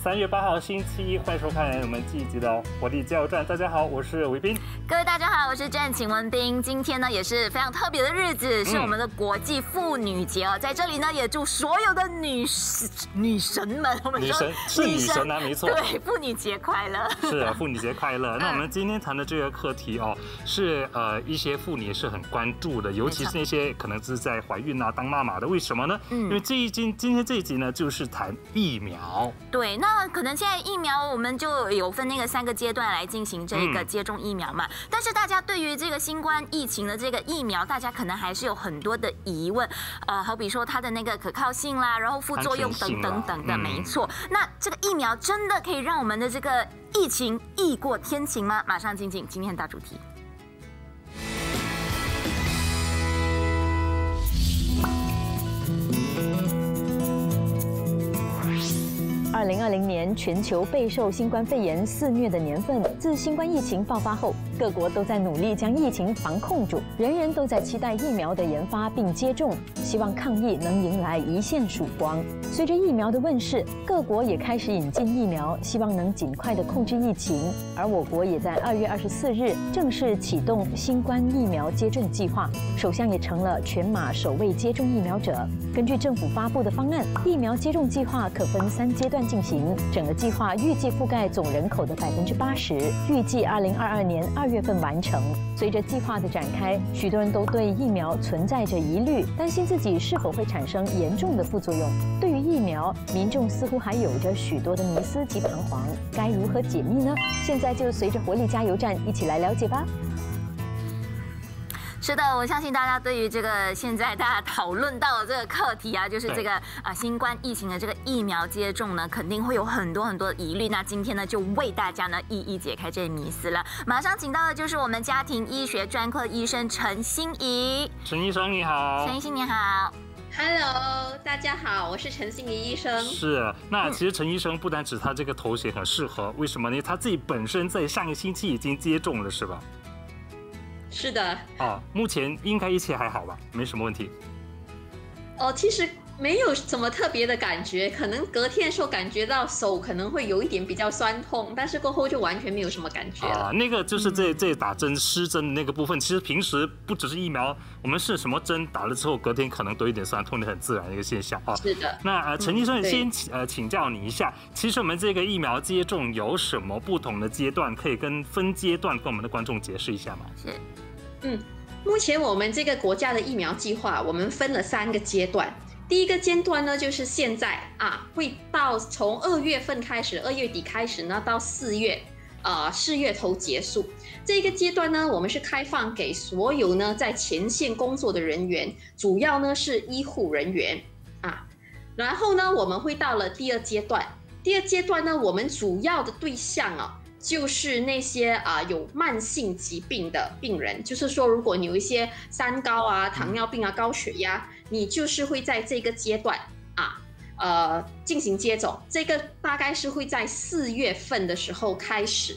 3月8号星期一，欢迎收看我们这一集的活力加油站。大家好，我是韦斌。 各位大家好，我是郑晴文斌。今天呢也是非常特别的日子，是我们的国际妇女节哦。在这里呢，也祝所有的女神们，我们说女神啊，没错。 对，妇女节快乐。 是妇女节快乐。那我们今天谈的这个课题哦，是一些妇女是很关注的，尤其是那些可能是在怀孕啊、当妈妈的。为什么呢？因为今天这一集呢，就是谈疫苗。 对，那可能现在疫苗我们就有分那个3个阶段来进行这个接种疫苗嘛。但是大家对于这个新冠疫情的这个疫苗，大家可能还是有很多的疑问，好比说它的那个可靠性啦，然后副作用等等的，没错。那这个疫苗真的可以让我们的这个疫情疫过天晴吗？马上进今天大主题。 2020年全球备受新冠肺炎肆虐的年份，自新冠疫情爆发后，各国都在努力将疫情防控住，人人都在期待疫苗的研发并接种，希望抗疫能迎来一线曙光。随着疫苗的问世，各国也开始引进疫苗，希望能尽快的控制疫情。而我国也在2月24日正式启动新冠疫苗接种计划，首相也成了全马首位接种疫苗者。根据政府发布的方案，疫苗接种计划可分3阶段进行，整个计划预计覆盖总人口的80%，预计2022年2月份完成。随着计划的展开，许多人都对疫苗存在着疑虑，担心自己是否会产生严重的副作用。对于疫苗，民众似乎还有着许多的迷思及彷徨，该如何解密呢？现在就随着活力加油站一起来了解吧。 是的，我相信大家对于这个现在大家讨论到的这个课题啊，就是这个新冠疫情的这个疫苗接种呢，肯定会有很多的疑虑。那今天呢，就为大家呢一一解开这些迷思了。马上请到的就是我们家庭医学专科医生陈欣怡。 陈医生你好。 陈医生你好。 Hello， 大家好，我是陈欣怡医生。 是，那其实陈医生不单指他这个头衔很适合，为什么呢？他自己本身在上个星期已经接种了，是吧？ 是的。 目前应该一切还好吧，没什么问题。 其实没有什么特别的感觉，可能隔天的时候感觉到手可能会有一点比较酸痛，但是过后就完全没有什么感觉了。 那个就是这打针施针的那个部分，其实平时不只是疫苗，我们是什么针打了之后，隔天可能都有点酸痛的很自然的一个现象啊。 是的。 那陈医生先请教你一下，其实我们这个疫苗接种有什么不同的阶段，可以跟分阶段跟我们的观众解释一下吗？ 是。 目前我们这个国家的疫苗计划，我们分了3个阶段。第一个阶段呢，就是现在会到从2月份开始，2月底开始呢，到4月头结束。这个阶段呢，我们是开放给所有呢在前线工作的人员，主要呢是医护人员然后呢，我们会到了第2阶段。第2阶段呢，我们主要的对象就是那些有慢性疾病的病人，就是说，如果你有一些三高糖尿病高血压，你就是会在这个阶段进行接种。这个大概是会在4月份的时候开始。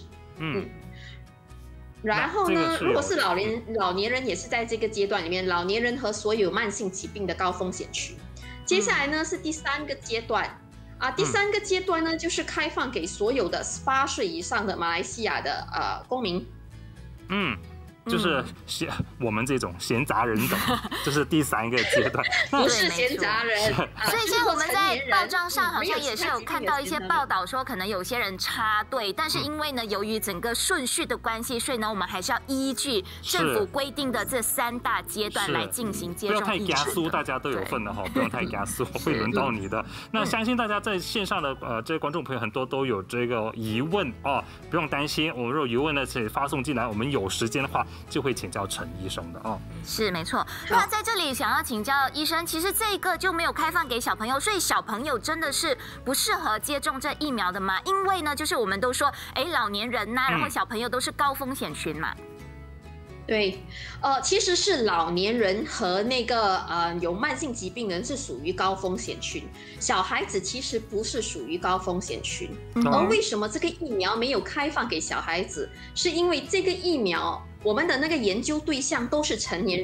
然后呢，如果是老年人也是在这个阶段里面，老年人和所有慢性疾病的高风险区。接下来呢是第3个阶段。第3个阶段呢，就是开放给所有的18岁以上的马来西亚的公民。 就是我们这种闲杂人等，这是第3个阶段。 不是闲杂人。 所以现在我们在报章上好像也是有看到一些报道说，可能有些人插队，但是因为呢，由于整个顺序的关系，所以呢，我们还是要依据政府规定的这3大阶段来进行接种。 不要太加速，大家都有份的哈，不用太加速，会轮到你的。那相信大家在线上的这些观众朋友很多都有这个疑问不用担心，我们如果疑问呢，请发送进来，我们有时间的话就会请教陈医生的是没错。那在这里想要请教医生，其实这个就没有开放给小朋友，所以小朋友真的是不适合接种这疫苗的吗？因为呢，就是我们都说，老年人然后小朋友都是高风险群嘛。 对，其实是老年人和那个有慢性疾病人是属于高风险群，小孩子其实不是属于高风险群。而为什么这个疫苗没有开放给小孩子？是因为这个疫苗我们的那个研究对象都是成年人，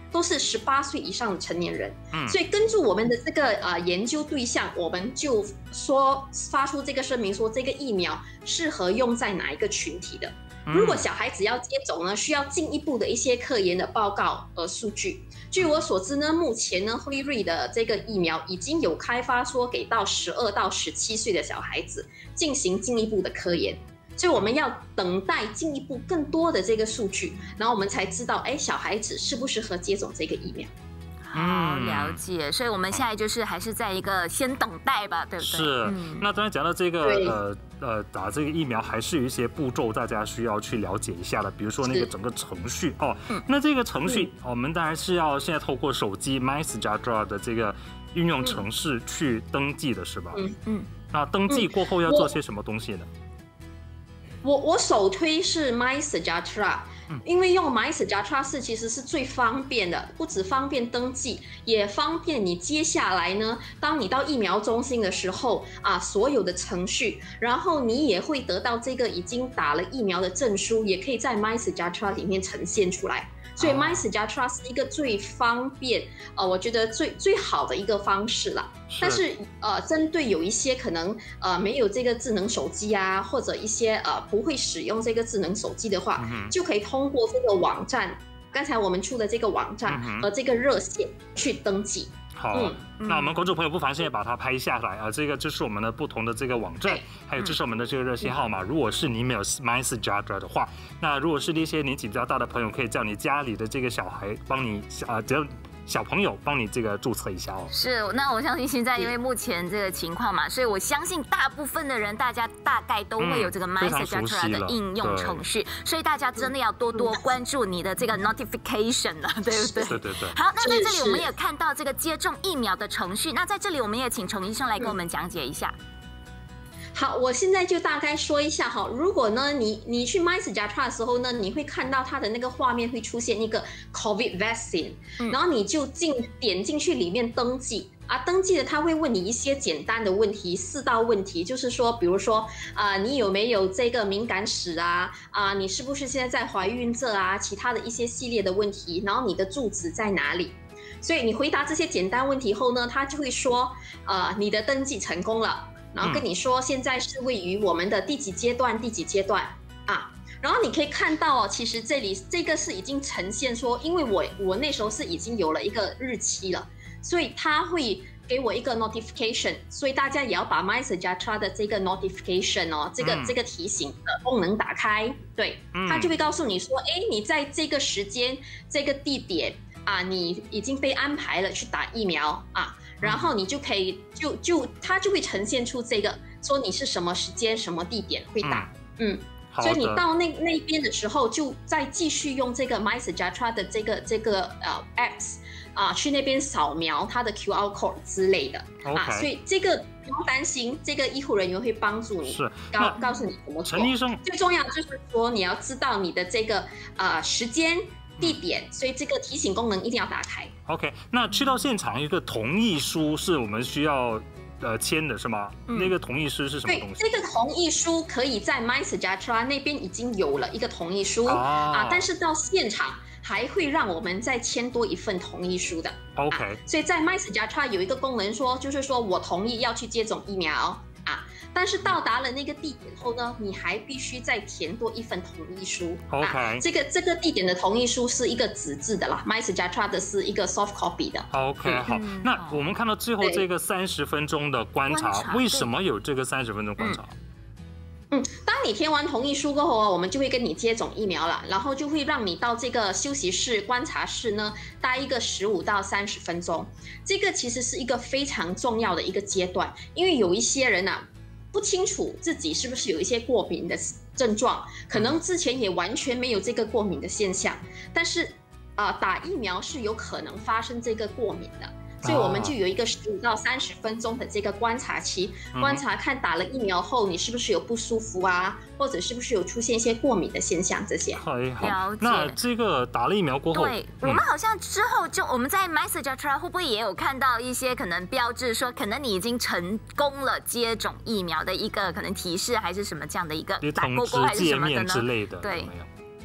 都是18岁以上的成年人。所以根据我们的这个研究对象，我们就发出这个声明说，这个疫苗适合用在哪一个群体的。如果小孩子要接种呢，需要进一步的一些科研的报告和数据。据我所知呢，目前呢辉瑞的这个疫苗已经有开发说给到12到17岁的小孩子进行进一步的科研。所以我们要等待进一步更多的这个数据，然后我们才知道，小孩子适不适合接种这个疫苗。 好，了解。所以我们现在就是还是在一个先等待吧，对不对？ 是。那刚才讲到这个打这个疫苗还是有一些步骤，大家需要去了解一下的。比如说那个整个程序哦，那这个程序我们当然是要现在透过手机 MySejahtera 的这个应用程式去登记的，是吧？那登记过后要做些什么东西呢？ 我首推是 MySejahtera， 因为用 MySejahtera 其实是最方便的，不只方便登记，也方便你接下来呢，当你到疫苗中心的时候所有的程序，然后你也会得到这个已经打了疫苗的证书，也可以在 MySejahtera 里面呈现出来。所以 MySejahtera 是一个最方便，我觉得最好的一个方式啦。但是针对有一些可能没有这个智能手机啊，或者一些不会使用这个智能手机的话，就可以通过这个网站，刚才我们出的这个网站和这个热线去登记。 好，那我们观众朋友不妨现在把它拍下来啊，这个就是我们的不同的这个网站，还有这是我们的这个热线号码。如果是你没有 MySejahtera 的话，那如果是那些年纪比较大的朋友，可以叫你家里的这个小孩帮你只要小朋友帮你这个注册一下哦。 是，那我相信现在因为目前这个情况嘛，所以我相信大部分的人，大家大概都会有这个 MySejahtera 的应用程序，所以大家真的要多多关注你的这个 notification 了，对不对？ 对。 好，那在这里我们也看到这个接种疫苗的程序，那在这里我们也请程医生来跟我们讲解一下。 好，我现在就大概说一下哈。如果呢，你去 MySejahtera 的时候呢，你会看到它的那个画面会出现一个 COVID vaccine，然后你就点进去里面登记登记的他会问你一些简单的问题，4道问题，就是说，比如说你有没有这个敏感史你是不是现在在怀孕着其他的一些系列的问题，然后你的住址在哪里？所以你回答这些简单问题后呢，他就会说你的登记成功了。然后跟你说现在是位于我们的第几阶段然后你可以看到其实这个是已经呈现说，因为我那时候是已经有了一个日期了，所以他会给我一个 notification， 所以大家也要把 MySejahtera 的这个 notification 这个提醒的功能打开，对，他就会告诉你说，你在这个时间这个地点你已经被安排了去打疫苗然后你就可以它就会呈现出这个说你是什么时间什么地点会打，所以你到那边的时候就再继续用这个 MySejahtera 的这个apps去那边扫描它的 QR code 之类的所以这个不用担心，这个医护人员会帮助你，告诉你怎么做。 陈医生， 最重要就是说你要知道你的这个时间地点，所以这个提醒功能一定要打开。 OK， 那去到现场有一个同意书是我们需要签的是吗？那个同意书是什么东西？ 对，这个同意书可以在 MySejahtera 那边已经有了一个同意书但是到现场还会让我们再签多一份同意书的。 OK， 所以在 MySejahtera 有一个功能说，就是说我同意要去接种疫苗但是到达了那个地点后呢，你还必须再填多一份同意书。 OK， 这个地点的同意书是一个纸质的啦 ，MySejahtera 的是一个 soft copy 的。 OK， 好，那我们看到最后这个30分钟的观察，为什么有这个30分钟观察？ 当你填完同意书过后我们就会跟你接种疫苗了，然后就会让你到这个休息室观察室呢待一个15到30分钟。这个其实是一个非常重要的一个阶段，因为有一些人不清楚自己是不是有一些过敏的症状，可能之前也完全没有这个过敏的现象，但是打疫苗是有可能发生这个过敏的。所以我们就有一个15到30分钟的这个观察期，观察看打了疫苗后你是不是有不舒服或者是不是有出现一些过敏的现象这些。 好，那这个打了疫苗过后， 对，我们好像之后我们在 MySejahtera 会不会也有看到一些可能标志说，可能你已经成功了接种疫苗的一个可能提示，还是什么这样的一个打勾勾还是什么的呢？ 之类的， 对。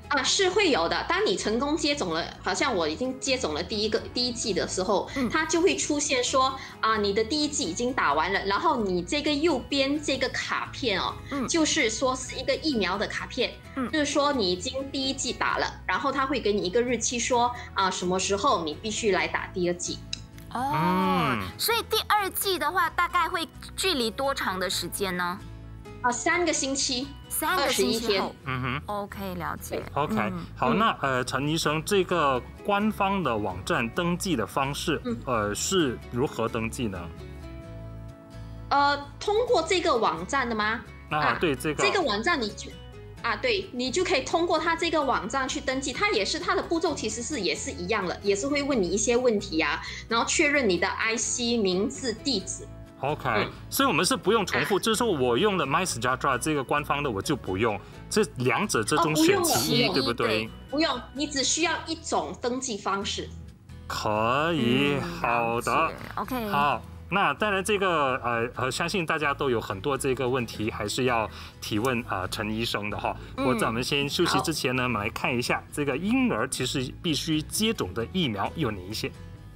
是会有的。当你成功接种了，好像我已经接种了第一剂的时候，它就会出现说你的第1剂已经打完了，然后你这个右边这个卡片哦，就是说是一个疫苗的卡片，就是说你已经第1剂打了，然后它会给你一个日期说什么时候你必须来打第2剂。 所以第2剂的话，大概会距离多长的时间呢 ？3个星期 ，3个星期后。 OK， 了解。 OK， 好，那陈医生，这个官方的网站登记的方式，是如何登记呢？ 通过这个网站的吗？ 对，这个网站你就可以通过它这个网站去登记，它的步骤其实也是一样的，也是会问你一些问题然后确认你的 IC 名字、地址。 OK，所以我们是不用重复，就是说我用的 MySejahtera 这个官方的我就不用，这两者之中选其一，对不对？ 不用，你只需要一种登记方式。 可以，好的 ，OK， 好。那当然，这个相信大家都有很多这个问题，还是要提问陈医生的哈。在我们先休息之前呢，我们来看一下这个婴儿其实必须接种的疫苗有哪一些。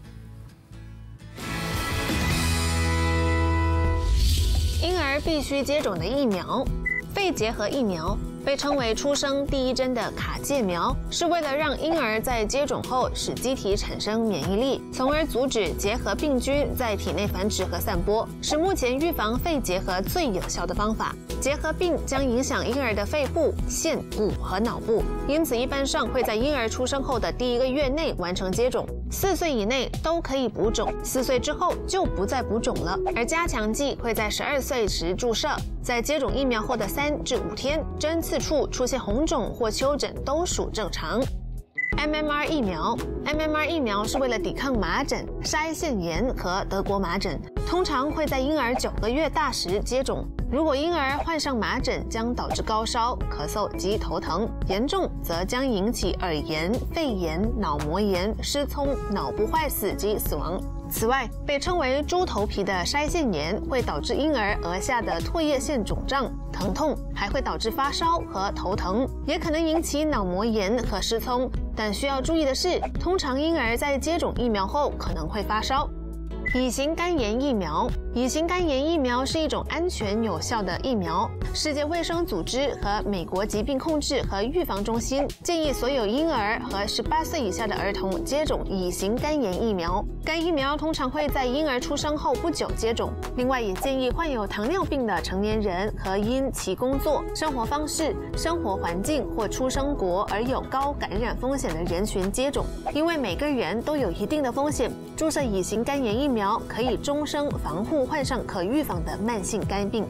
婴儿必须接种的疫苗，肺结核疫苗被称为出生第1针的卡介苗，是为了让婴儿在接种后使机体产生免疫力，从而阻止结核病菌在体内繁殖和散播，是目前预防肺结核最有效的方法。结核病将影响婴儿的肺部、腺部和脑部，因此一般上会在婴儿出生后的第1个月内完成接种。4岁以内都可以补种，4岁之后就不再补种了。而加强剂会在12岁时注射，在接种疫苗后的3至5天，针刺处出现红肿或丘疹都属正常。MMR 疫苗 ，MMR 疫苗是为了抵抗麻疹、腮腺炎和德国麻疹，通常会在婴儿9个月大时接种。如果婴儿患上麻疹，将导致高烧、咳嗽及头疼，严重则将引起耳炎、肺炎、脑膜炎、失聪、脑部坏死及死亡。此外，被称为猪头皮的腮腺炎会导致婴儿额下的唾液腺肿胀、疼痛，还会导致发烧和头疼，也可能引起脑膜炎和失聪。但需要注意的是，通常婴儿在接种疫苗后可能会发烧。乙型肝炎疫苗，乙型肝炎疫苗是一种安全有效的疫苗。世界卫生组织和美国疾病控制和预防中心建议所有婴儿和18岁以下的儿童接种乙型肝炎疫苗。该疫苗通常会在婴儿出生后不久接种。另外，也建议患有糖尿病的成年人和因其工作、生活方式、生活环境或出生国而有高感染风险的人群接种，因为每个人都有一定的风险。注射乙型肝炎疫苗可以终生防护患上可预防的慢性肝病。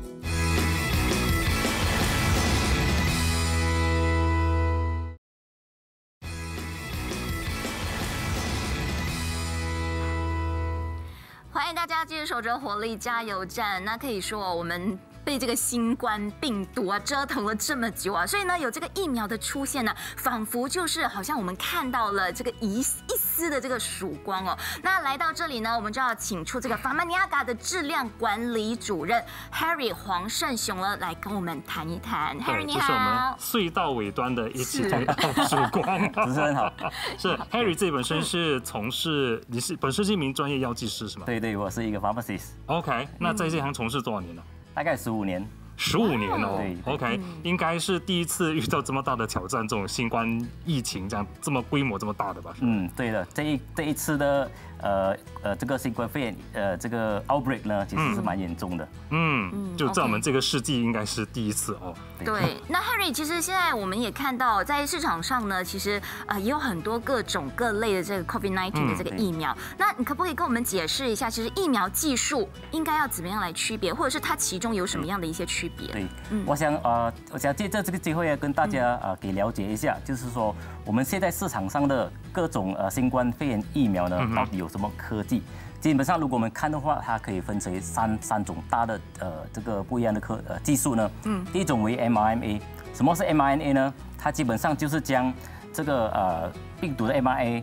欢迎大家继续守着活力加油站。那可以说我们被这个新冠病毒折腾了这么久所以呢，有这个疫苗的出现呢，仿佛就是好像我们看到了这个一丝的这个曙光那来到这里呢，我们就要请出这个法曼尼亚嘎的质量管理主任 Harry 黄胜雄了，来跟我们谈一谈。Harry 你好， 这是我们隧道尾端的一起曙光。 主持人好， 是 Harry 这本身是从事，你本身是一名专业药剂师是吗？ 对，我是一个 pharmacist。 OK， 那在这行从事多少年了？ 大概15年。 15年对 ，OK， 应该是第一次遇到这么大的挑战，这种新冠疫情这么规模这么大的吧？ 对的，这一次的这个新冠肺炎这个 outbreak 呢，其实是蛮严重的。 就在我们这个世纪应该是第一次对，那 Harry 其实现在我们也看到，在市场上呢，其实也有很多各种各类的这个 COVID-19 的这个疫苗。那你可不可以跟我们解释一下，其实疫苗技术应该要怎么样来区别，或者是它其中有什么样的一些区别？ 对，我想借这个机会跟大家给了解一下，就是说我们现在市场上的各种新冠肺炎疫苗呢，到底有什么科技？基本上，如果我们看的话，它可以分成三种大的这个不一样的技术呢。第一种为 mRNA。什么是 mRNA 呢？它基本上就是将这个病毒的 mRNA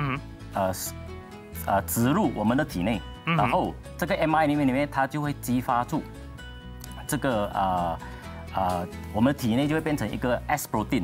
植入我们的体内，然后这个 mRNA 里面它就会激发出这个我们的体内就会变成一个 S protein。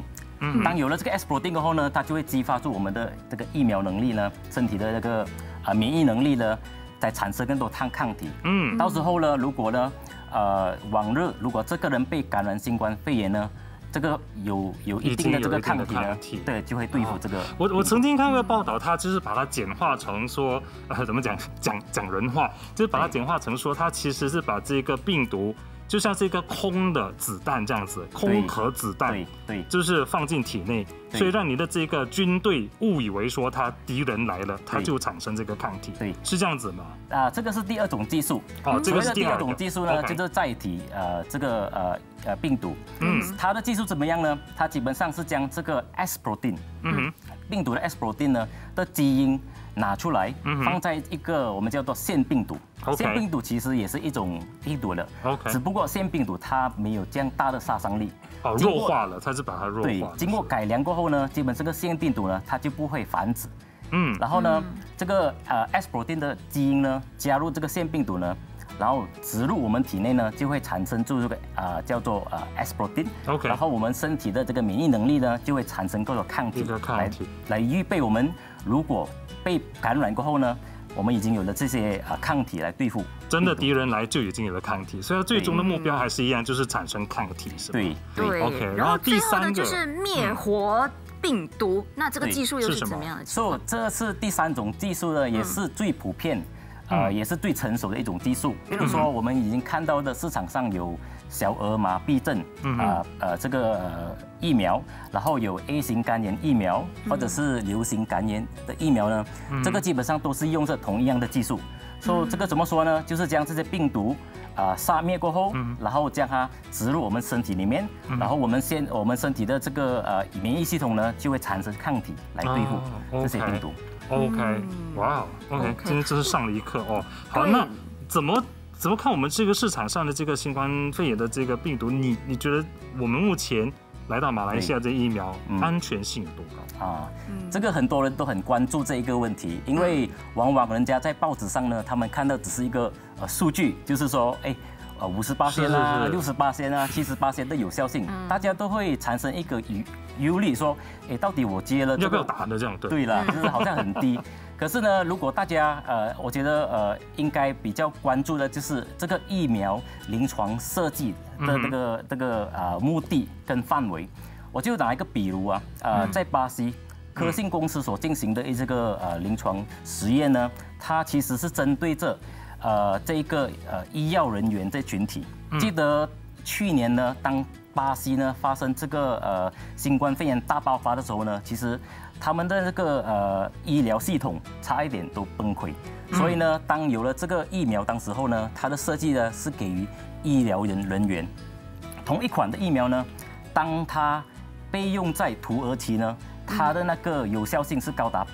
当有了这个 S protein 过后呢，它就会激发出我们的这个疫苗能力呢，身体的这个免疫能力呢，再产生更多抗体。到时候呢，如果呢，往日如果这个人被感染新冠肺炎呢，这个有一定的这个抗体呢，对，就会对付这个。 我曾经看过报道，它就是把它简化成说，怎么讲人话，就是把它简化成说，它其实是把这个病毒。就像是一个空的子弹这样子，空壳子弹， 对， 就是放进体内，所以让你的这个军队误以为说他敌人来了，他就产生这个抗体， 对， 是这样子吗？ 这个是第二种技术。 这个是第二种技术呢，就是载体这个病毒，它的技术怎么样呢？它基本上是将这个 S protein，病毒的 S protein 呢的基因拿出来，放在一个我们叫做腺病毒。腺病毒其实也是一种病毒的，只不过腺病毒它没有这样大的杀伤力。 弱化了，它是把它弱化。 对，经过改良过后呢，基本这个腺病毒呢，它就不会繁殖。然后呢，这个S protein 的基因呢，加入这个腺病毒呢，然后植入我们体内呢，就会产生出这个叫做S protein。然后我们身体的这个免疫能力呢，就会产生各种抗体来预备我们如果被感染过后呢，我们已经有了这些抗体来对付真的敌人来就已经有了抗体，所以最终的目标还是一样，就是产生抗体，是吧？ 对 ，OK。 然后第三个就是灭活病毒，那这个技术又是怎么样的？ 这是第三种技术呢，也是最普遍。也是最成熟的一种技术。比如说，我们已经看到的市场上有小儿麻痹症这个疫苗，然后有 A 型肝炎疫苗，或者是流行肝炎的疫苗呢，这个基本上都是用着同一样的技术。所以这个怎么说呢？就是将这些病毒杀灭过后，然后将它植入我们身体里面，然后我们身体的这个免疫系统呢，就会产生抗体来对付这些病毒。 OK， 哇 ，OK， 今天真是上了一课哦。好，那怎么看我们这个市场上的这个新冠肺炎的这个病毒？你觉得我们目前来到马来西亚这疫苗安全性有多高？ 这个很多人都很关注这一个问题，因为往往人家在报纸上呢，他们看到只是一个数据，就是说，58%啊，68%啊，78%的有效性，大家都会产生一个忧虑，说，到底我接了要不要打的这样？ 对了，就是好像很低。可是呢，如果大家我觉得应该比较关注的就是这个疫苗临床设计的这个目的跟范围。我就拿一个比如在巴西科兴公司所进行的这个临床实验呢，它其实是针对这一个医药人员这群体。记得去年呢，当巴西呢发生这个新冠肺炎大爆发的时候呢，其实他们的这个医疗系统差一点都崩溃。所以呢，当有了这个疫苗，当时候呢，它的设计呢是给予医疗人员。同一款的疫苗呢，当它被用在土耳其呢，它的那个有效性是高达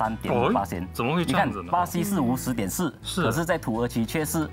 83.5%。 怎么会这样子呢？ 你看巴西是50.4%，可是在土耳其却是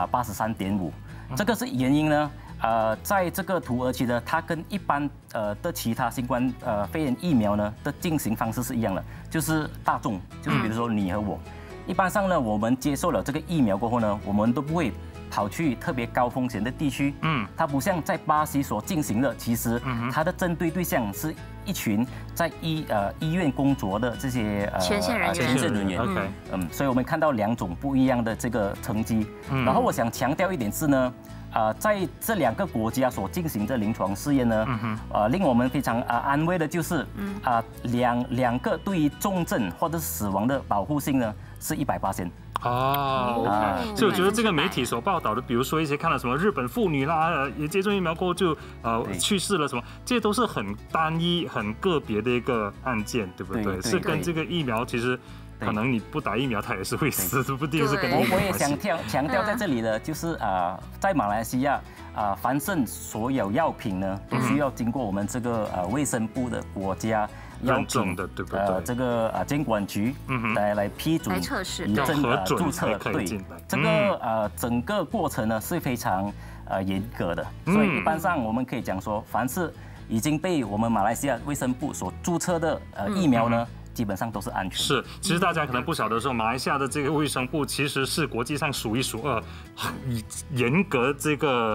83.5%。这个是原因呢？在这个土耳其呢，它跟一般的其他新冠肺炎疫苗呢的进行方式是一样的，就是大众，就是比如说你和我，一般上呢，我们接受了这个疫苗过后呢，我们都不会跑去特别高风险的地区。它不像在巴西所进行的，其实它的针对对象是一群在医院工作的这些前线人员。 所以我们看到两种不一样的这个成绩。然后我想强调一点是呢，在这两个国家所进行的临床试验呢，令我们非常安慰的就是两个对于重症或者死亡的保护性呢是100%。 所以我觉得这个媒体所报道的，比如说一些看到什么日本妇女啦，也接种疫苗过后就去世了什么，这些都是很单一、很个别的一个案件，对不对？是跟这个疫苗其实。可能你不打疫苗，它也是会死，说不定是跟你。 我也想强调在这里的，就是在马来西亚凡是所有药品呢，都需要经过我们这个卫生部的国家药品的，对不对？ 这个监管局来批准、 测试、 注册，对，这个整个过程呢是非常严格的，所以一般上我们可以讲说，凡是已经被我们马来西亚卫生部所注册的疫苗呢。基本上都是安全。 是，其实大家可能不晓得说，马来西亚的这个卫生部其实是国际上数一数二，严格这个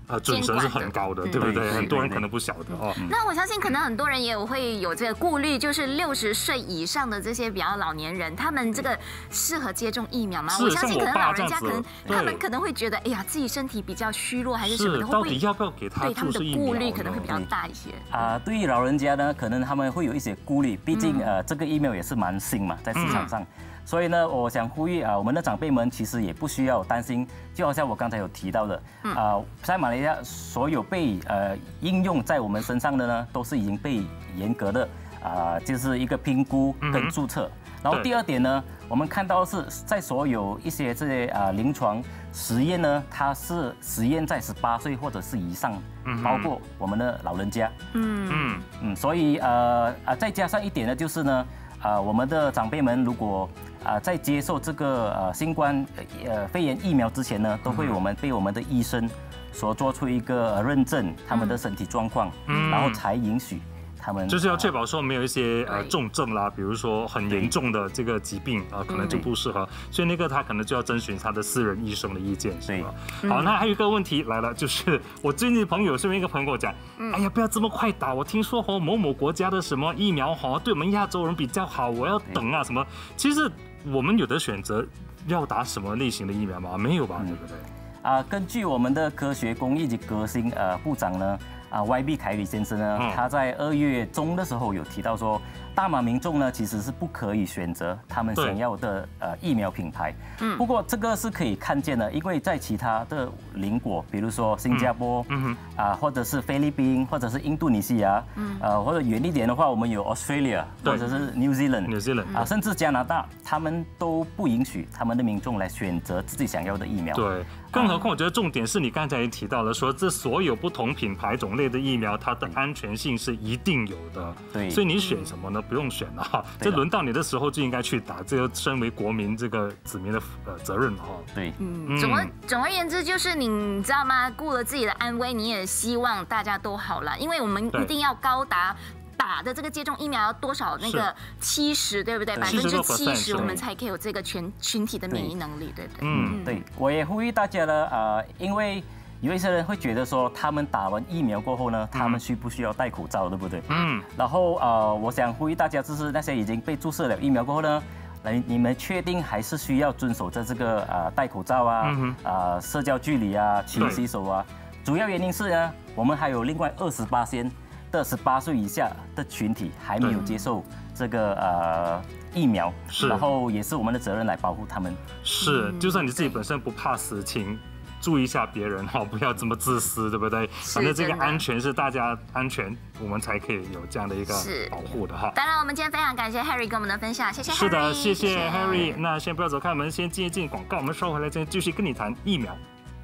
准绳是很高的，对不对？很多人可能不晓得哦。 那我相信可能很多人也会有这个顾虑，就是60岁以上的这些比较老年人，他们这个适合接种疫苗吗？我相信可能老人家可能他们可能会觉得，哎呀，自己身体比较虚弱还是什么的， 到底要不要给他对他们的顾虑可能会比较大一些。 对于老人家呢，可能他们会有一些顾虑，毕竟这个疫苗也是蛮新嘛，在市场上。所以呢，我想呼吁我们的长辈们其实也不需要担心，就好像我刚才有提到的，在马来西亚所有被应用在我们身上的呢，都是已经被严格的就是一个评估跟注册。然后第二点呢，我们看到是在所有一些这些临床实验呢，它是实验在18岁或者是以上，包括我们的老人家。所以再加上一点呢，就是呢，我们的长辈们如果在接受这个新冠肺炎疫苗之前呢，都会被我们的医生所做出一个认证他们的身体状况，然后才允许他们就是要确保说没有一些重症啦，比如说很严重的这个疾病可能就不适合，所以那个他可能就要征询他的私人医生的意见，是吧？好，那还有一个问题来了，就是我最近朋友身边一个朋友跟我讲，哎呀，不要这么快打，我听说某某国家的什么疫苗对我们亚洲人比较好，我要等啊什么。其实我们有的选择要打什么类型的疫苗吗？没有吧，对不对？ 根据我们的科学工艺及革新部长呢，YB 凯里先生呢，他在2月中的时候有提到说，大马民众呢其实是不可以选择他们想要的疫苗品牌。不过这个是可以看见的，因为在其他的邻国，比如说新加坡，或者是菲律宾，或者是印度尼西亚，或者远一点的话，我们有 Australia， 或者是 New Zealand， 甚至加拿大，他们都不允许他们的民众来选择自己想要的疫苗。 对，更何况我觉得重点是你刚才也提到了，说这所有不同品牌种类的疫苗，它的安全性是一定有的。 对， 所以你选什么呢？不用选了，这轮到你的时候就应该去打，这个身为国民这个子民的责任对， 总而言之，就是你知道吗？顾了自己的安危，你也希望大家都好了，因为我们一定要高达打的这个接种疫苗要多少那个70%，对不对？70%我们才可以有这个群体的免疫能力，对不对？ 对，我也呼吁大家呢，因为有一些人会觉得说，他们打完疫苗过后呢，他们需不需要戴口罩，对不对？然后我想呼吁大家，就是那些已经被注射了疫苗过后呢，你们确定还是需要遵守这个戴口罩社交距离勤洗手主要原因是呢，我们还有另外28%的18岁以下的群体还没有接受这个疫苗，然后也是我们的责任来保护他们。 是，就算你自己本身不怕死，请注意一下别人不要这么自私，对不对？反正这个安全是大家安全，我们才可以有这样的一个保护的当然，我们今天非常感谢 Harry 跟我们的分享，谢谢 Harry。 是的，谢谢 Harry。那先不要走开，我们先进一进广告，我们稍后回来继续跟你谈疫苗。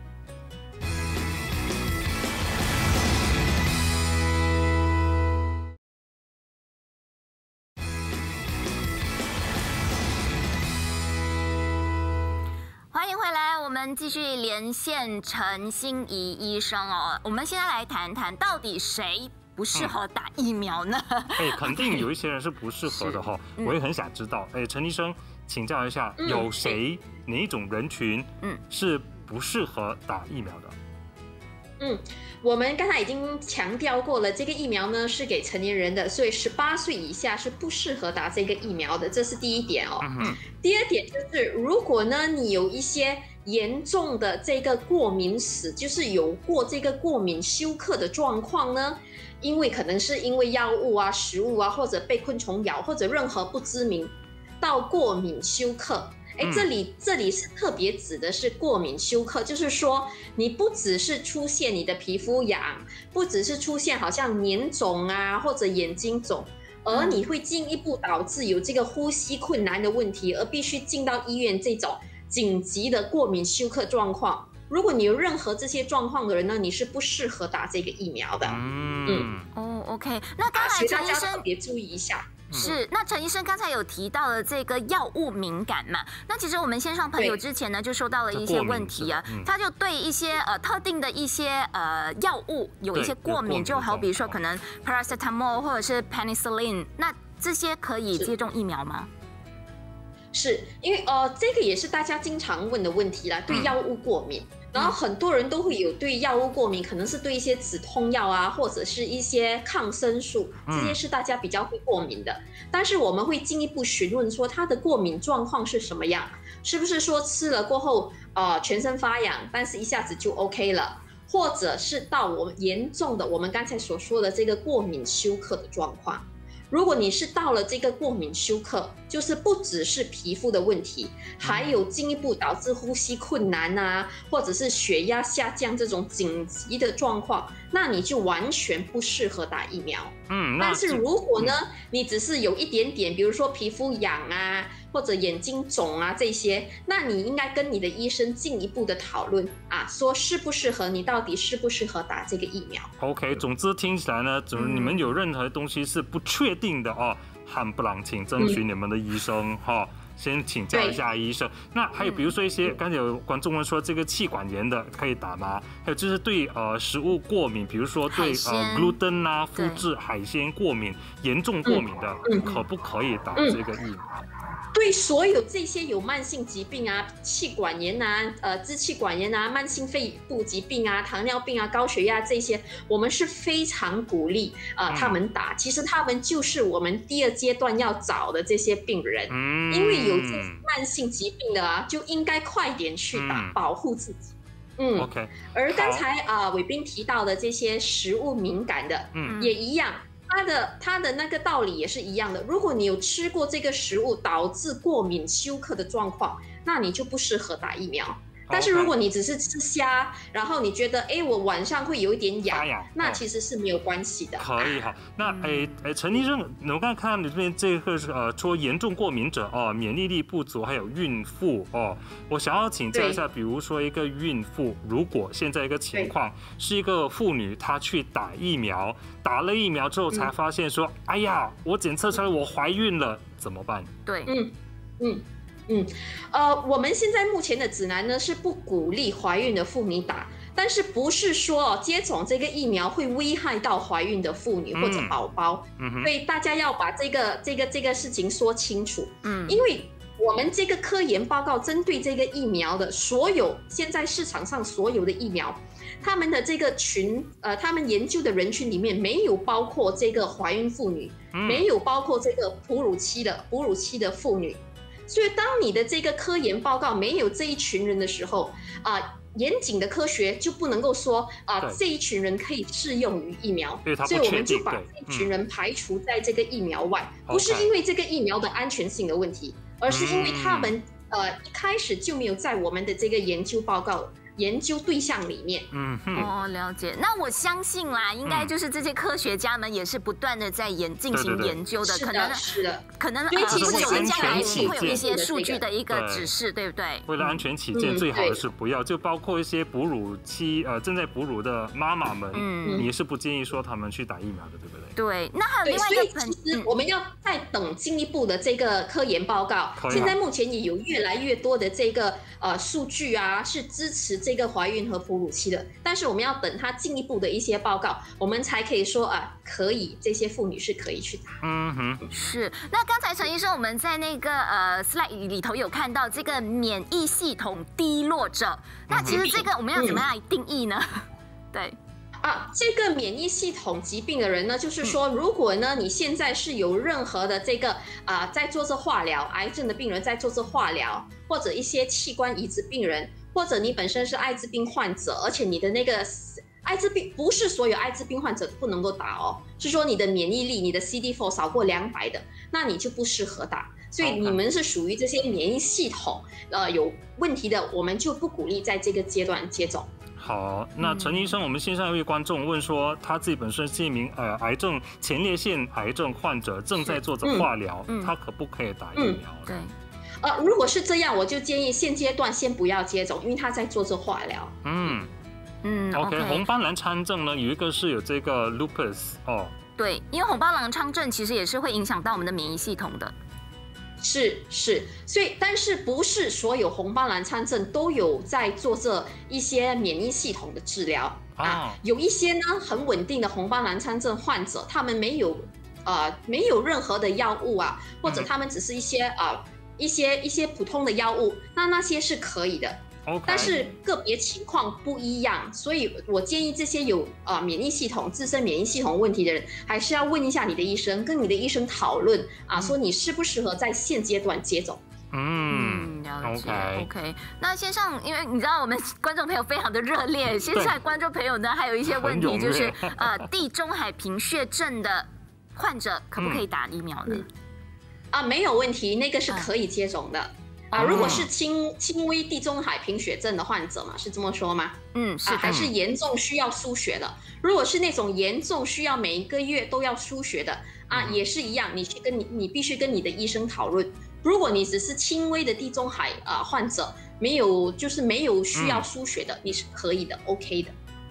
欢迎回来，我们继续连线陈欣怡医生我们现在来谈谈，到底谁不适合打疫苗呢？ 肯定有一些人是不适合的我也很想知道。陈医生，请教一下，有谁哪一种人群是不适合打疫苗的？ 我们刚才已经强调过了，这个疫苗呢是给成年人的，所以18岁以下是不适合打这个疫苗的，这是第一点第二点就是，如果呢你有一些严重的这个过敏史，就是有过这个过敏休克的状况呢，可能是因为药物食物或者被昆虫咬，或者任何不知名到过敏休克。这里是特别指的是过敏休克，就是说你不只是出现你的皮肤痒，不只是出现好像黏肿或者眼睛肿，而你会进一步导致有这个呼吸困难的问题，而必须进到医院这种紧急的过敏休克状况。如果你有任何这些状况的人呢，你是不适合打这个疫苗的。 OK， 那刚才陈医生特别注意一下。 是，那陈医生刚才有提到了这个药物敏感嘛？那其实我们线上朋友之前呢就收到了一些问题他就对一些特定的一些药物有一些过敏，就好比说可能 paracetamol 或者是 penicillin， 那这些可以接种疫苗吗？ 是因为这个也是大家经常问的问题啦，对药物过敏。然后很多人都会有对药物过敏，可能是对一些止痛药啊，或者是一些抗生素，这些是大家比较会过敏的。但是我们会进一步询问说他的过敏状况是什么样，是不是说吃了过后全身发痒，但是一下子就 OK 了，或者是到我们严重的我们刚才所说的这个过敏休克的状况。如果你是到了这个过敏休克，就是不只是皮肤的问题，还有进一步导致呼吸困难啊，或者是血压下降这种紧急的状况，那你就完全不适合打疫苗。但是如果呢，你只是有一点点，比如说皮肤痒啊，或者眼睛肿啊这些，那你应该跟你的医生进一步的讨论啊，说适不适合你，到底适不适合打这个疫苗。 OK， 总之听起来呢，你们有任何东西是不确定的哦，罕不啷请征询你们的医生哈。先请教一下医生。那还有比如说一些，刚才有观众问说这个气管炎的可以打吗？还有就是对食物过敏，比如说对gluten 啊、麸质、海鲜过敏、严重过敏的，可不可以打这个疫苗？ 对所有这些有慢性疾病啊、气管炎啊、支气管炎啊、慢性肺部疾病啊、糖尿病啊、高血压这些，我们是非常鼓励他们打。其实他们就是我们第二阶段要找的这些病人，因为有这些慢性疾病的啊，就应该快点去打，保护自己。 OK。 而刚才伟斌提到的这些食物敏感的，也一样。它的那个道理也是一样的。如果你有吃过这个食物导致过敏休克的状况，那你就不适合打疫苗。但是如果你只是吃虾，然后你觉得我晚上会有一点痒，那其实是没有关系的。 可以好，那陈医生，我刚才看到你这边这个说严重过敏者免疫力不足，还有孕妇我想要请教一下，比如说一个孕妇，如果现在一个情况是一个妇女，她去打疫苗，打了疫苗之后才发现说，哎呀，我检测出来我怀孕了，怎么办？ 对， 我们现在目前的指南呢是不鼓励怀孕的妇女打，但是不是说接种这个疫苗会危害到怀孕的妇女或者宝宝，所以大家要把这个事情说清楚。因为我们这个科研报告针对这个疫苗的所有现在市场上所有的疫苗，他们的这个他们研究的人群里面没有包括这个怀孕妇女，没有包括这个哺乳期的妇女。所以当你的这个科研报告没有这一群人的时候，严谨的科学就不能够说这一群人可以适用于疫苗，所以我们就把这一群人排除在这个疫苗外，不是因为这个疫苗的安全性的问题，而是因为他们一开始就没有在我们的这个研究报告研究对象里面。 了解。那我相信啦，应该就是这些科学家们也是不断的在进行研究的，可能因为其实不久的将来会有一些数据的一个指示，对不对？ 为了安全起见，最好的是不要，就包括一些哺乳期正在哺乳的妈妈们，你也是不建议说他们去打疫苗的，对不对？ 对。那还有另外一个， 所以其实我们要再等进一步的这个科研报告。现在目前也有越来越多的这个数据啊，是支持这个怀孕和哺乳期的，但是我们要等它进一步的一些报告，我们才可以说可以，这些妇女是可以去打。 是。那刚才陈医生，我们在那个slide 里头有看到这个免疫系统低落者，那其实这个我们要怎么样来定义呢？对。 这个免疫系统疾病的人呢，就是说，如果呢你现在是有任何的这个在做这化疗，癌症的病人在做这化疗，或者一些器官移植病人，或者你本身是艾滋病患者，而且你的那个艾滋病不是所有艾滋病患者不能够打是说你的免疫力，你的 CD4 少过200的，那你就不适合打。所以你们是属于这些免疫系统有问题的，我们就不鼓励在这个阶段接种。 好，那陈医生，我们线上有一位观众问说，他自己本身是一名前列腺癌症患者，正在做着化疗，他可不可以打疫苗？ 对。 如果是这样，我就建议现阶段先不要接种，因为他在做这化疗。 OK， 红斑狼疮症呢，有一个是有这个 lupus 对，因为红斑狼疮症其实也是会影响到我们的免疫系统的。 是，所以但是不是所有红斑狼疮症都有在做这一些免疫系统的治疗有一些呢很稳定的红斑狼疮症患者，他们没有任何的药物或者他们只是一一些普通的药物，那些是可以的。 OK， 但是个别情况不一样，所以我建议这些有免疫系统自身免疫系统问题的人，还是要问一下你的医生，跟你的医生讨论说你适不适合在现阶段接种。 了解。OK， 那线上，因为你知道我们观众朋友非常的热烈，线上观众朋友呢还有一些问题，就是地中海贫血症的患者可不可以打疫苗呢？ 没有问题，那个是可以接种的。如果是轻微地中海贫血症的患者嘛，是这么说吗？是的。还是严重需要输血的？如果是那种严重需要每一个月都要输血的也是一样，你必须跟你的医生讨论。如果你只是轻微的地中海患者，没有需要输血的，你是可以的 ，OK 的。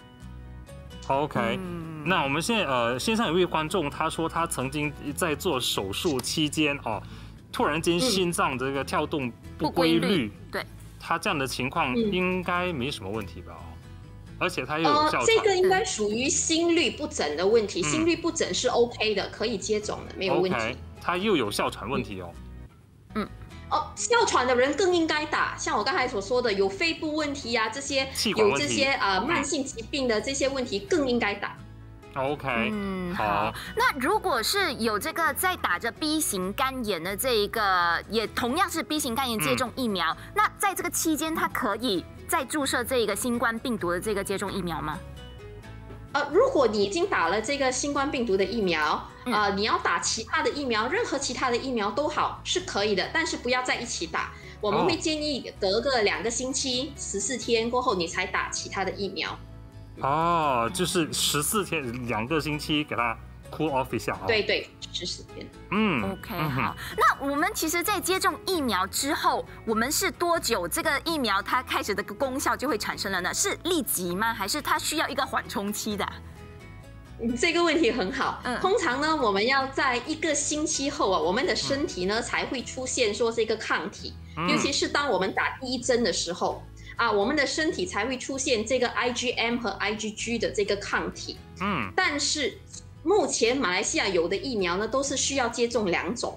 OK，那我们现在线上有一位观众，他说他曾经在做手术期间突然间心脏这个跳动不规律， 对， 他这样的情况应该没什么问题吧？而且他又有哮喘， 这个应该属于心律不整的问题，心律不整是 OK 的，可以接种的，没有问题。 OK， 他又有哮喘问题哮喘的人更应该打，像我刚才所说的，有肺部问题这些有这些慢性疾病的这些问题更应该打。 OK， 好。那如果是有这个在打着 B 型肝炎的这一个，也同样是 B 型肝炎接种疫苗，那在这个期间，他可以再注射这个新冠病毒的这个接种疫苗吗？ 如果你已经打了这个新冠病毒的疫苗，你要打其他的疫苗，任何其他的疫苗都好，是可以的，但是不要在一起打。我们会建议隔个2个星期，14天过后你才打其他的疫苗。 就是14天2个星期给它 cool off 一下对，14天。 OK， 好。那我们其实，在接种疫苗之后，我们是多久这个疫苗它开始的功效就会产生了呢？是立即吗？还是它需要一个缓冲期的？ 这个问题很好。通常呢，我们要在1个星期后我们的身体呢才会出现说这个抗体，尤其是当我们打第1针的时候。我们的身体才会出现这个 IgM 和 IgG 的这个抗体。但是目前马来西亚有的疫苗呢，都是需要接种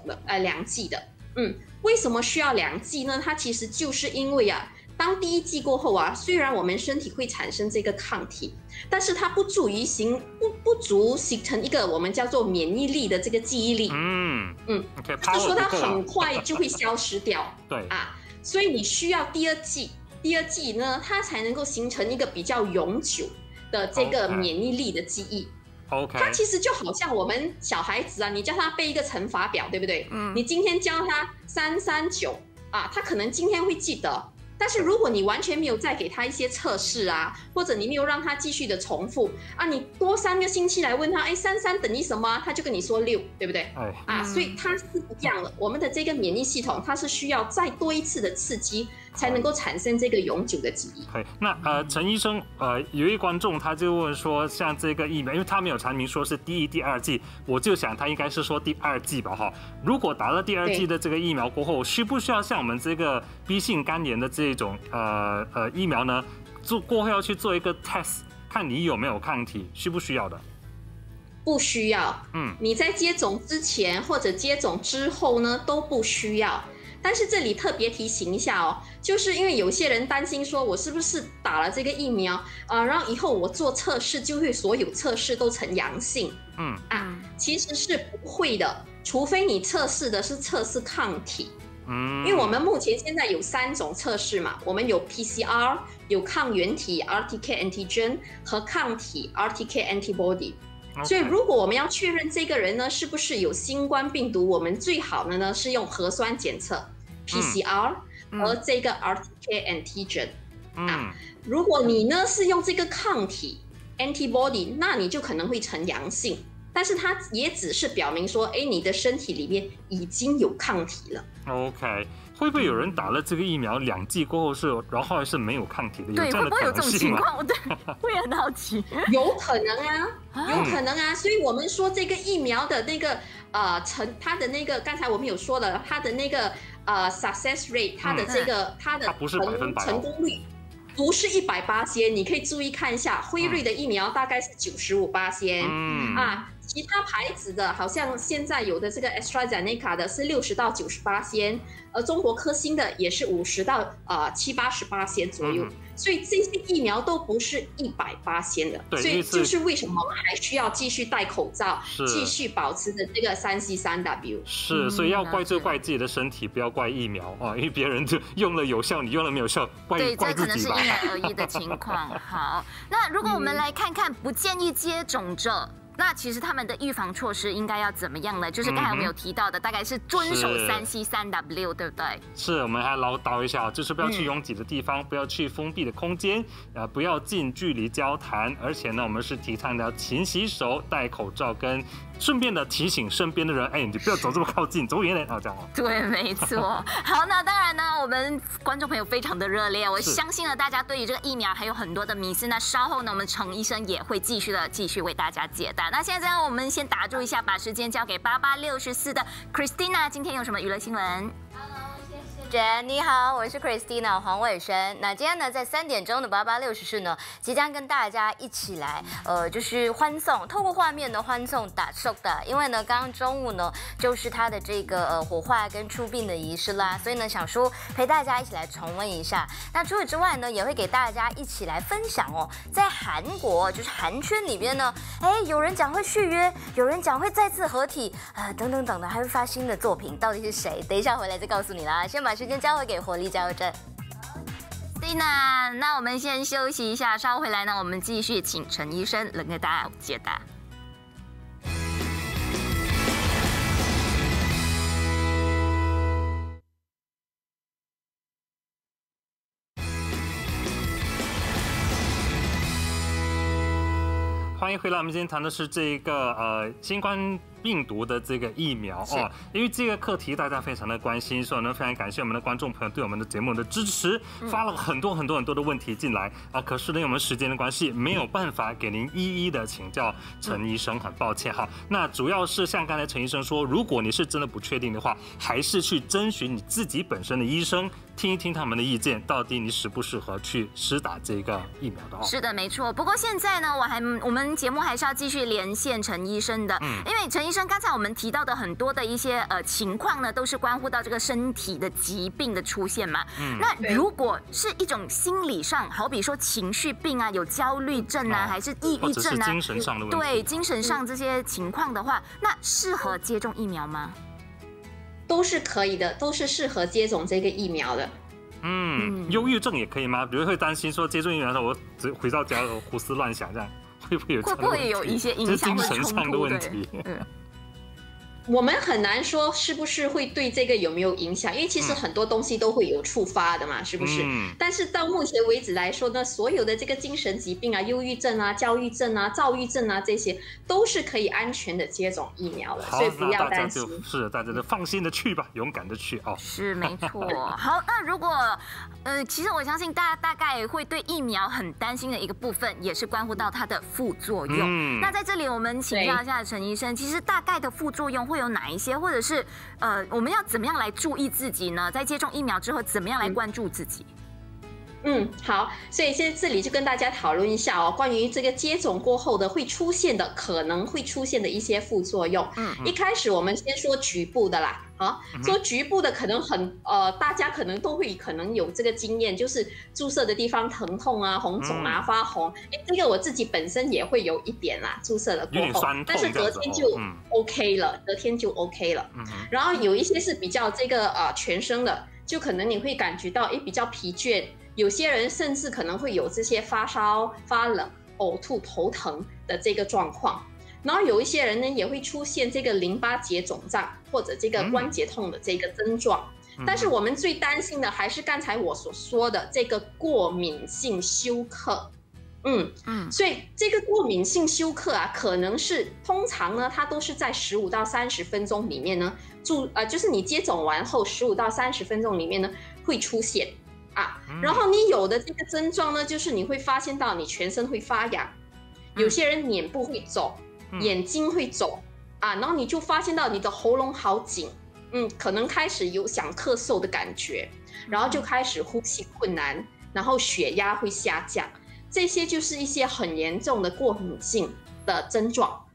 2剂的。为什么需要2剂呢？它其实就是因为当第1剂过后虽然我们身体会产生这个抗体，但是它不足形成一个我们叫做免疫力的这个记忆力。就是说它很快就会消失掉。 对所以你需要第2剂。第2剂呢，它才能够形成一个比较永久的这个免疫力的记忆。它其实就好像我们小孩子你叫他背一个乘法表，对不对？你今天教他339他可能今天会记得。但是如果你完全没有再给他一些测试或者你没有让他继续的重复你多3个星期来问他，33等于什么他就跟你说6，对不对？所以它是不一样了。我们的这个免疫系统，它是需要再多一次的刺激，才能够产生这个永久的记忆。 那陈医生，有一位观众他就问说，像这个疫苗，因为他没有阐明说是第1、第2剂，我就想他应该是说第2剂吧如果打了第2剂的这个疫苗过后，需不需要像我们这个 B 型肝炎的这种疫苗呢，过后要去做一个 test， 看你有没有抗体，需不需要的？ 不需要。你在接种之前或者接种之后呢，都不需要。但是这里特别提醒一下就是因为有些人担心说，我是不是打了这个疫苗然后以后我做测试就会所有测试都呈阳性。其实是不会的，除非你测试的是测试抗体。因为我们目前现在有3种测试嘛，我们有 PCR， 有抗原体 RTK antigen 和抗体 RTK antibody。所以如果我们要确认这个人呢是不是有新冠病毒，我们最好的呢是用核酸检测 PCR 和这个 RTK antigen。如果你呢是用这个抗体 antibody， 那你就可能会呈阳性。但是它也只是表明说，你的身体里面已经有抗体了。 OK， 会不会有人打了这个疫苗2剂过后然后还是没有抗体的？ 对，会不会有这种情况？对，会很好奇。 有可能啊，所以我们说这个疫苗的那个它的那个刚才我们有说了，它的那个success rate， 它的这个它的不是100% 成功率。不是100%，你可以注意看一下，辉瑞的疫苗大概是95%， 其他牌子的，好像现在有的这个 AstraZeneca 的是60到98%，而中国科兴的也是50到70-80%左右。所以这些疫苗都不是100%的，所以就是为什么我们还需要继续戴口罩，继续保持着这个3C3W。 是，所以要怪就怪自己的身体，不要怪疫苗啊，因为别人就用了有效，你用了没有效，怪自己吧。 对，这可能是因人而异的情况。好，那如果我们来看看不建议接种者。那其实他们的预防措施应该要怎么样呢？就是刚才我们有提到的，大概是遵守3C3W，对不对？ 是，我们还唠叨一下，就是不要去拥挤的地方，不要去封闭的空间，不要近距离交谈，而且呢，我们是提倡的要勤洗手、戴口罩，跟顺便的提醒身边的人，你不要走这么靠近，走远点啊，这样哦。 对，没错。好，那当然呢，我们观众朋友非常的热烈，我相信呢，大家对于这个疫苗还有很多的迷思。那稍后呢，我们陈医生也会继续为大家解答。那现在我们先打住一下，把时间交给8864的 Christina， 今天有什么娱乐新闻？ 你好，我是 Christina 黄伟生。那今天呢，在3点钟的8864呢，即将跟大家一起来，就是欢送，透过画面呢欢送打寿的。因为呢，刚刚中午呢，就是他的这个火化跟出殡的仪式啦，所以呢，想说陪大家一起来重温一下。那除此之外呢，也会给大家一起来分享哦，在韩国就是韩圈里边呢，有人讲会续约，有人讲会再次合体，等等等的，还会发新的作品，到底是谁？等一下回来再告诉你啦。先把时间交回给活力加油站。 Tina， 那我们先休息一下，稍后回来呢，我们继续请陈医生来给大家解答。 欢迎回来，我们今天谈的是这个新冠病毒的这个疫苗哦，因为这个课题大家非常的关心，所以呢非常感谢我们的观众朋友对我们的节目的支持，发了很多的问题进来啊，可是呢我们时间的关系没有办法给您一一的请教陈医生，很抱歉哈。那主要是像刚才陈医生说，如果你是真的不确定的话，还是去征询你自己本身的医生，听一听他们的意见，到底你适不适合去施打这个疫苗的哦。 是的，没错。不过现在呢，我们节目还是要继续连线陈医生的，因为陈医生刚才我们提到的很多的一些情况呢，都是关乎到这个身体的疾病的出现嘛。那如果是一种心理上，好比说情绪病啊，有焦虑症啊，还是抑郁症啊， 精神上的问题， 对精神上这些情况的话，那适合接种疫苗吗？ 都是可以的，都是适合接种这个疫苗的。 忧郁症也可以吗？比如会担心说接种疫苗的时候，我只回到家胡思乱想，这样会不会有一些影响精神上的问题？ 我们很难说是不是会对这个有没有影响，因为其实很多东西都会有触发的嘛，是不是？但是到目前为止来说呢，所有的这个精神疾病啊、忧郁症啊、焦虑症啊、躁郁症啊，这些都是可以安全的接种疫苗的，所以不要担心。 大家就放心的去吧，勇敢的去哦。 是没错。好，那如果其实我相信大家大概会对疫苗很担心的一个部分，也是关乎到它的副作用。那在这里我们请教一下陈医生，其实大概的副作用会有哪一些，或者是我们要怎么样来注意自己呢？在接种疫苗之后，怎么样来关注自己？ 好，所以现在这里就跟大家讨论一下哦，关于这个接种过后的可能会出现的一些副作用。一开始我们先说局部的啦。说局部的可能大家可能都会有这个经验，就是注射的地方疼痛啊、红肿啊、发红。这个我自己本身也会有一点啦，注射了过后，但是隔天就 OK 了，然后有一些是比较这个全身的，就可能你会感觉到比较疲倦，有些人甚至可能会有这些发烧、发冷、呕吐、头疼的这个状况。然后有一些人呢也会出现这个淋巴结肿胀或者这个关节痛的这个症状，但是我们最担心的还是刚才我所说的这个过敏性休克。所以这个过敏性休克啊，可能是通常呢，它都是在15到30分钟里面呢，就是你接种完后15到30分钟里面呢会出现啊。然后你有的这个症状呢，就是你会发现到你全身会发痒，有些人脸部会肿。眼睛会肿啊，然后你就发现到你的喉咙好紧，可能开始有想咳嗽的感觉，然后就开始呼吸困难，然后血压会下降，这些就是一些很严重的过敏性的症状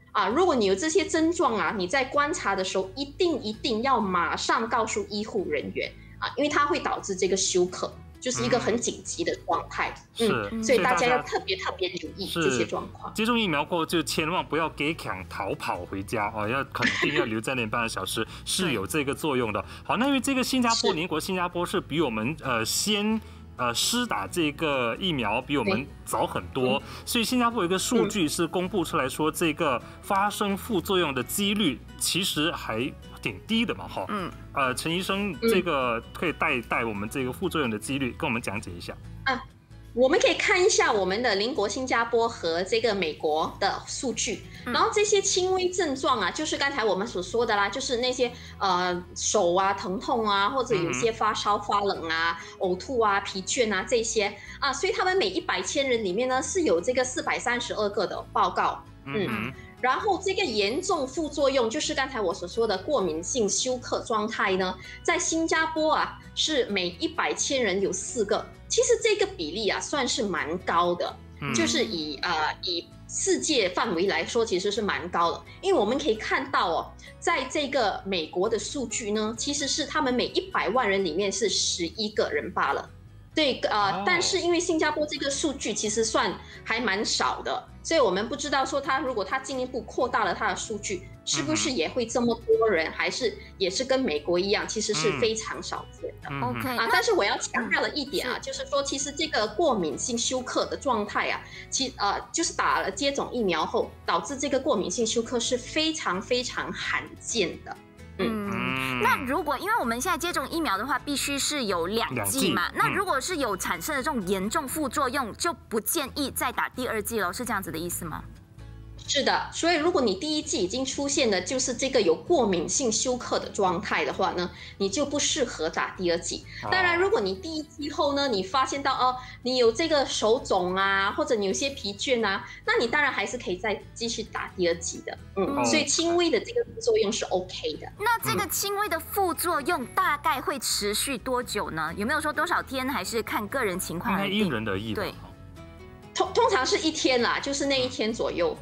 啊，如果你有这些症状啊，你在观察的时候一定要马上告诉医护人员啊，因为它会导致这个休克，就是一个很紧急的状态。所以大家要特别留意这些状况。 接种疫苗过后就千万不要给抢逃跑回家哦，要肯定要留在那半个小时，是有这个作用的。好，那因为这个新加坡邻国新加坡是比我们先。施打这个疫苗比我们早很多，所以新加坡有一个数据是公布出来说，这个发生副作用的几率其实还挺低的嘛，哈。陈医生，这个可以带我们这个副作用的几率跟我们讲解一下。 我们可以看一下我们的邻国新加坡和这个美国的数据，然后这些轻微症状啊，就是刚才我们所说的啦，就是那些手啊疼痛啊，或者有些发烧发冷啊、呕吐啊、疲倦啊这些啊，所以他们每100千人里面呢是有这个432个的报告，然后这个严重副作用就是刚才我所说的过敏性休克状态呢，在新加坡啊是每100千人有4个。其实这个比例啊算是蛮高的，就是以世界范围来说，其实是蛮高的。因为我们可以看到哦，在这个美国的数据呢，其实是他们每100万人里面是11个人罢了。对，但是因为新加坡这个数据其实算还蛮少的，所以我们不知道说如果他进一步扩大了他的数据，是不是也会这么多人，还是也是跟美国一样，其实是非常少见的。 OK 但是我要强调的一点啊，就是说其实这个过敏性休克的状态啊，就是打了接种疫苗后导致这个过敏性休克是非常罕见的。 那如果因为我们现在接种疫苗的话，必须是有2剂嘛，那如果是有产生的这种严重副作用，就不建议再打第2剂了，是这样子的意思吗？ 是的，所以如果你第1剂已经出现的就是这个有过敏性休克的状态的话呢，你就不适合打第2剂。当然，如果你第1剂后呢，你发现到你有这个手肿啊，或者你有些疲倦啊，那你当然还是可以再继续打第2剂的。所以轻微的这个副作用是 OK 的。 那这个轻微的副作用大概会持续多久呢？有没有说多少天，还是看个人情况而定？ 因人而异。对。 通常是1天啦，就是那1天左右。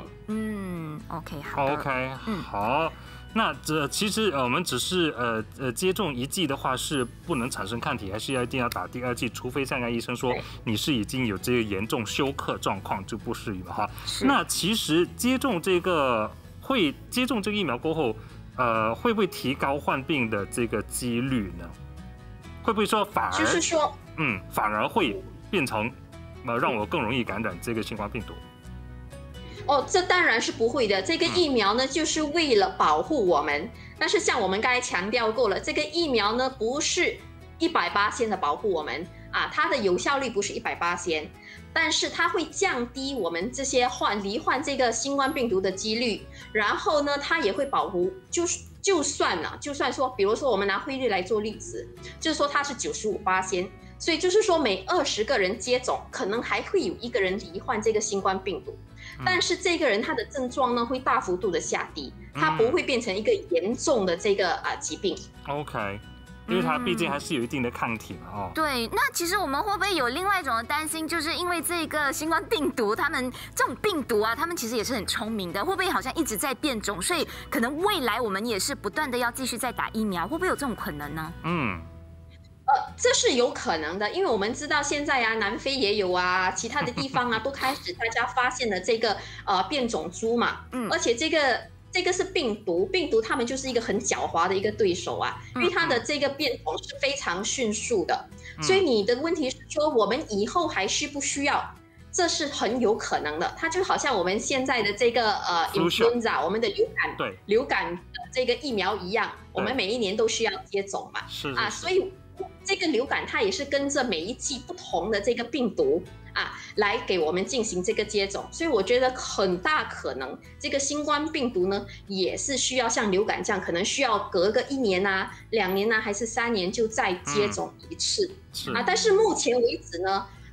OK， 好。 OK， 好。那其实我们只是接种1剂的话是不能产生抗体，还是一定要打第2剂，除非像刚医生说你是已经有这个严重休克状况就不适宜了哈。那其实接种这个疫苗过后，会不会提高患病的这个几率呢？会不会说反而会变成让我更容易感染这个新冠病毒？ 这当然是不会的。这个疫苗呢，就是为了保护我们。但是像我们刚才强调过了，这个疫苗呢不是100%的保护我们啊，它的有效率不是100%，但是它会降低我们这些罹患这个新冠病毒的几率。然后呢，它也会保护，就算说，比如说我们拿汇率来做例子，就是说它是95%。所以就是说，每20个人接种，可能还会有1个人罹患这个新冠病毒，但是这个人他的症状呢会大幅度的下低，他不会变成一个严重的这个疾病。 OK， 因为它毕竟还是有一定的抗体嘛。 对，那其实我们会不会有另外一种的担心，就是因为这个新冠病毒，他们这种病毒啊，他们其实也是很聪明的，会不会好像一直在变种，所以可能未来我们也是不断的要继续再打疫苗，会不会有这种可能呢？ 这是有可能的，因为我们知道现在啊，南非也有啊，其他的地方啊，都开始大家发现了这个变种株嘛，而且这个是病毒他们就是一个很狡猾的一个对手啊，因为它的这个变种是非常迅速的，所以你的问题是说我们以后还需不需要？这是很有可能的，它就好像我们现在的这个influenza， 我们的流感的这个疫苗一样，我们每1年都需要接种嘛，所以这个流感它也是跟着每1季不同的这个病毒来给我们进行这个接种，所以我觉得很大可能这个新冠病毒呢也是需要像流感这样，可能需要隔个1年啊、2年啊，还是3年就再接种1次但是目前为止呢，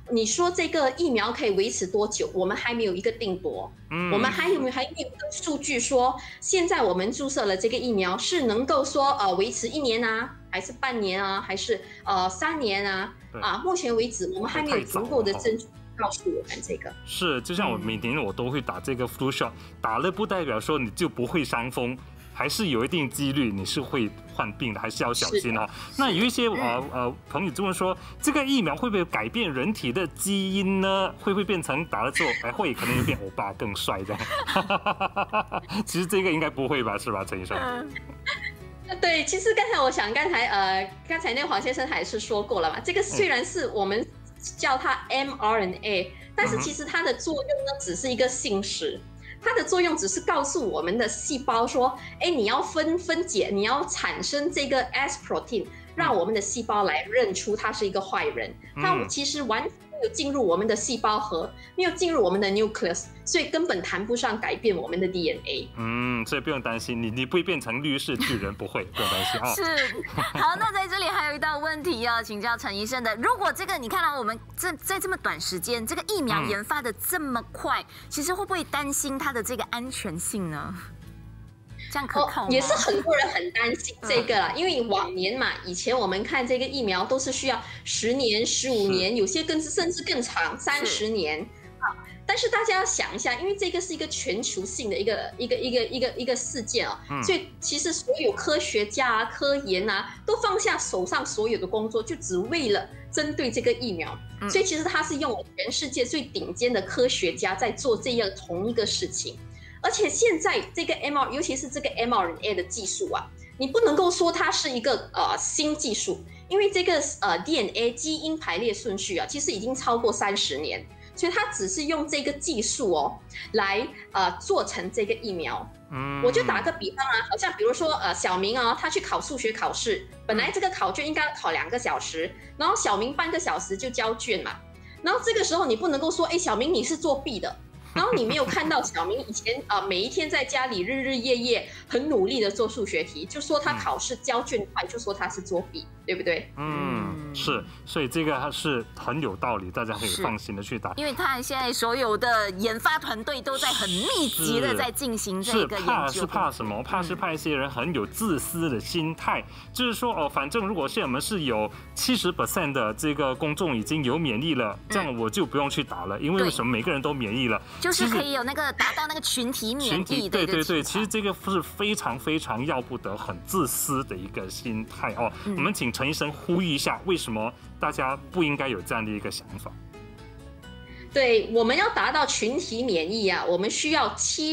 你说这个疫苗可以维持多久？我们还没有一个定夺。我们还有一个数据说，现在我们注射了这个疫苗是能够说维持1年啊，还是半年啊，还是3年啊？目前为止我们还没有足够的证据告诉我们这个。 是，就像我每年我都会打这个 flu shot， 打了不代表说你就不会伤风。还是有一定几率你是会患病的，还是要小心哦。那有一些朋友就问说，这个疫苗会不会改变人体的基因呢？会不会变成打了之后，会可能会变欧巴更帅这样？其实这个应该不会吧，是吧，陈医生？ 对，其实刚才那个黄先生还是说过了嘛，这个虽然是我们叫它 mRNA， 但是其实它的作用呢，只是一个信使。它的作用只是告诉我们的细胞说，你要分解，你要产生这个 S protein， 让我们的细胞来认出他是一个坏人。它其实完全没有进入我们的细胞核，没有进入我们的 nucleus， 所以根本谈不上改变我们的 DNA。 所以不用担心，你不会变成绿氏巨人，不会，不用担心啊。 是，好，那在这里还有一道问题要请教陈医生的，如果这个你看到我们在这么短时间，这个疫苗研发的这么快，其实会不会担心它的这个安全性呢？这样可靠吗？ 也是很多人很担心这个啦，因为往年嘛，以前我们看这个疫苗都是需要10年、15年，有些甚至更长，30年。但是大家要想一下，因为这个是一个全球性的一个事件啊，所以其实所有科学家啊、科研啊，都放下手上所有的工作，就只为了针对这个疫苗。所以其实它是用了全世界最顶尖的科学家在做这样同一个事情。而且现在这个尤其是这个 mRNA 的技术啊，你不能够说它是一个新技术，因为这个DNA 基因排列顺序啊，其实已经超过30年。所以它只是用这个技术来做成这个疫苗。我就打个比方啊，好像比如说小明他去考数学考试，本来这个考卷应该考2个小时，然后小明半个小时就交卷嘛，然后这个时候你不能够说，小明你是作弊的。然后你没有看到小明以前每一天在家里日日夜夜很努力的做数学题，就说他考试交卷快，就说他是作弊，对不对？ 是，所以这个它是很有道理，大家可以放心的去打。 因为他现在所有的研发团队都在很密集的在进行这个研究。 是怕什么？怕一些人很有自私的心态，就是说反正如果我们是有70% 的这个公众已经有免疫了，这样我就不用去打了，因为为什么每个人都免疫了？ 就是可以有那个达到那个群体免疫的。 对，其实这个是非常非常要不得、很自私的一个心态哦。我们请陈医生呼吁一下，为什么大家不应该有这样的一个想法？ 对，我们要达到群体免疫啊，我们需要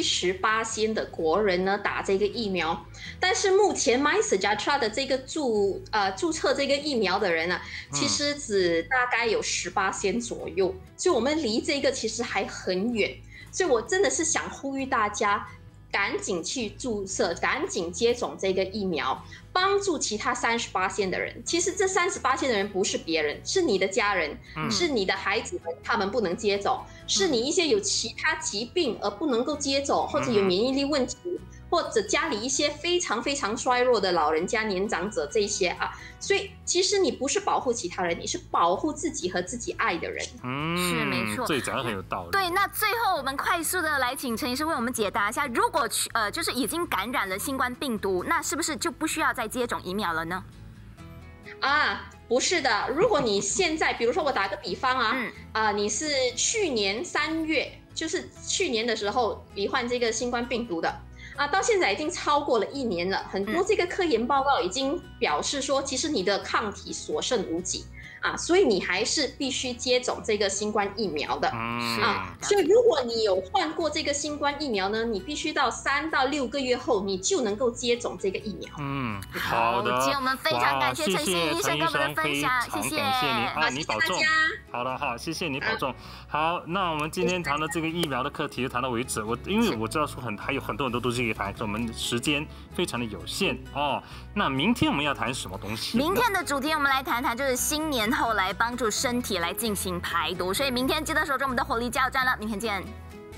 70%的国人呢打这个疫苗。但是目前 MySejahtera 的这个注册这个疫苗的人啊，其实只大概有10%左右，所以我们离这个其实还很远。所以我真的是想呼吁大家，赶紧去注册，赶紧接种这个疫苗，帮助其他30%的人。其实这30%的人不是别人，是你的家人，是你的孩子们，他们不能接种，是你一些有其他疾病而不能够接种，或者有免疫力问题，或者家里一些非常非常衰弱的老人家、年长者这些啊。所以其实你不是保护其他人，你是保护自己和自己爱的人。 是没错， 这讲得很有道理。 对，那最后我们快速的来请陈医师为我们解答一下，如果就是已经感染了新冠病毒，那是不是就不需要再接种疫苗了呢？ 不是的，如果你现在，比如说我打个比方你是去年3月，就是去年的时候罹患这个新冠病毒的。到现在已经超过了1年了，很多这个科研报告已经表示说，其实你的抗体所剩无几所以你还是必须接种这个新冠疫苗的所以如果你有换过这个新冠疫苗呢，你必须到3到6个月后，你就能够接种这个疫苗。 好的， 今天我们非常感谢陈新医生跟我们的分享，谢谢， 感谢你保重。好的，好，谢谢你保重。好，那我们今天谈的这个疫苗的课题就谈到为止。因为我知道说还有很多东西可以谈，可是我们时间非常的有限那明天我们要谈什么东西？ 明天的主题我们来谈谈，就是新年后来帮助身体来进行排毒，所以明天记得守住我们的活力加油站了，明天见。